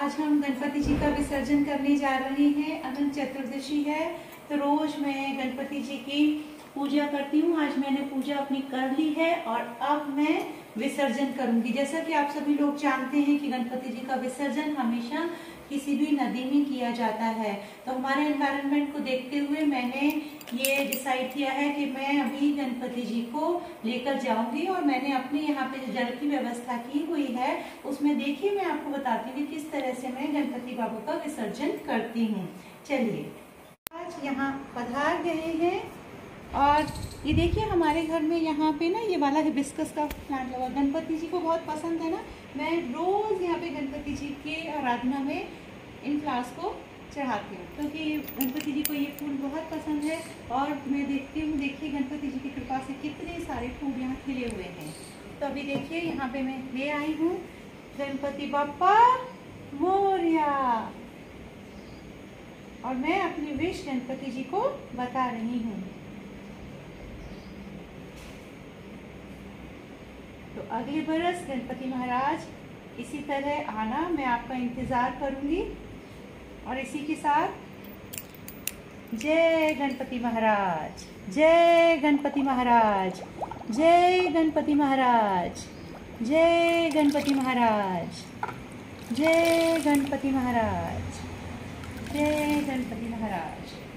आज हम गणपति जी का विसर्जन करने जा रहे हैं। अनंत चतुर्दशी है तो रोज मैं गणपति जी की पूजा करती हूँ। आज मैंने पूजा अपनी कर ली है और अब मैं विसर्जन करूंगी। जैसा कि आप सभी लोग जानते हैं कि गणपति जी का विसर्जन हमेशा किसी भी नदी में किया जाता है। तो हमारे एनवायरनमेंट को देखते हुए मैंने ये डिसाइड किया है कि मैं अभी गणपति जी को लेकर जाऊंगी और मैंने अपने यहाँ पे जो जल की व्यवस्था की हुई है उसमें देखिए मैं आपको बताती हूँ किस तरह से मैं गणपति बाबू का विसर्जन करती हूँ। चलिए, आज यहाँ पधार गए हैं और ये देखिए हमारे घर में यहाँ पे ना ये वाला हिबिस्कस का प्लांट लगा। गणपति जी को बहुत पसंद है ना। मैं रोज यहाँ पे गणपति जी के आराधना में इन फ्लावर्स को चढ़ाती हूँ क्योंकि गणपति जी को ये फूल बहुत पसंद है। और मैं देखती हूँ, देखिए गणपति जी की कृपा से कितने सारे फूल यहाँ खिले हुए हैं। तो अभी देखिए यहाँ पे मैं ले आई हूँ गणपति बाप्पा मोरया और मैं अपनी विश गणपति जी को बता रही हूँ। तो अगले बरस गणपति महाराज इसी तरह आना, मैं आपका इंतजार करूंगी। और इसी के साथ जय गणपति महाराज, जय गणपति महाराज, जय गणपति महाराज, जय गणपति महाराज, जय गणपति महाराज, जय गणपति महाराज।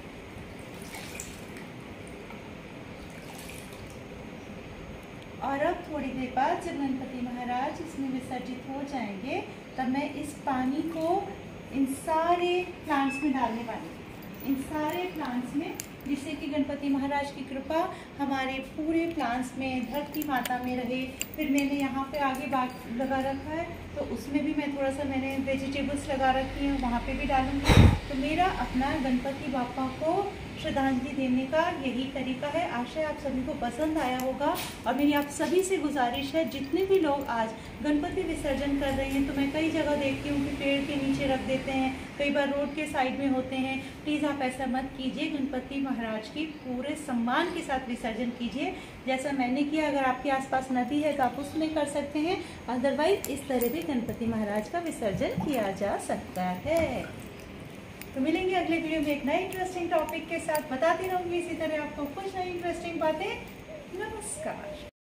और अब थोड़ी देर बाद जब गणपति महाराज इसमें विसर्जित हो जाएंगे तब मैं इस पानी को इन सारे प्लांट्स में डालने वाली हूँ, इन सारे प्लांट्स में, जिससे कि गणपति महाराज की कृपा हमारे पूरे प्लांट्स में, धरती माता में रहे। फिर मैंने यहाँ पे आगे बाग लगा रखा है तो उसमें भी मैं थोड़ा सा मैंने वेजिटेबल्स लगा रखी हैं, वहाँ पे भी डालूंगी। तो मेरा अपना गणपति बापा को श्रद्धांजलि देने का यही तरीका है। आशा है आप सभी को पसंद आया होगा। और मेरी आप सभी से गुजारिश है, जितने भी लोग आज गणपति विसर्जन कर रहे हैं, तो मैं कई जगह देखती हूँ कि पेड़ के नीचे रख देते हैं, कई बार रोड के साइड में होते हैं। प्लीज़ आप ऐसा मत कीजिए। गणपति महाराज की पूरे सम्मान के साथ विसर्जन कीजिए जैसा मैंने किया। अगर आपके आसपास नदी है तो आप उसमें कर सकते हैं, अदरवाइज इस तरह भी गणपति महाराज का विसर्जन किया जा सकता है। तो मिलेंगे अगले वीडियो में एक नए इंटरेस्टिंग टॉपिक के साथ। बताती रहूंगी इसी तरह आपको कुछ नई इंटरेस्टिंग बातें। नमस्कार।